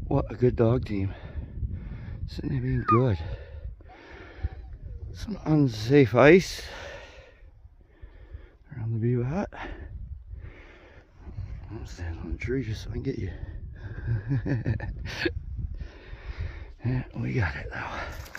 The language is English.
What a good dog team. Sitting there being good. Some unsafe ice around the beaver hut. I'm standing on the tree just so I can get you. Yeah, we got it though.